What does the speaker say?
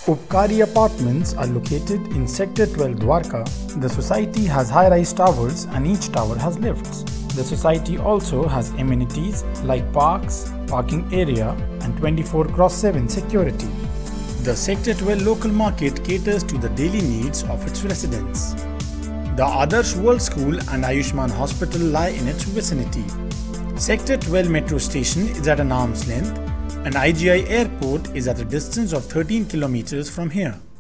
Upkari Apartments are located in Sector 12 Dwarka. The society has high-rise towers and each tower has lifts. The society also has amenities like parks, parking area and 24/7 security. The Sector 12 local market caters to the daily needs of its residents. The Adarsh World School and Ayushman Hospital lie in its vicinity. Sector 12 metro station is at an arm's length and IGI airport is at a distance of 13 kilometers from here.